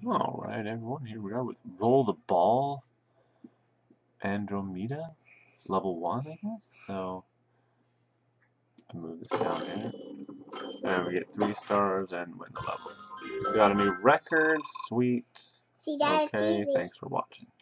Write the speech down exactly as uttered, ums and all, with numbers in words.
Alright, everyone, here we are with Roll the Ball, Andromeda, level one, I guess. So, I move this down here, and we get three stars and win the level. We got a new record, sweet. See, that's Okay, easy. thanks for watching.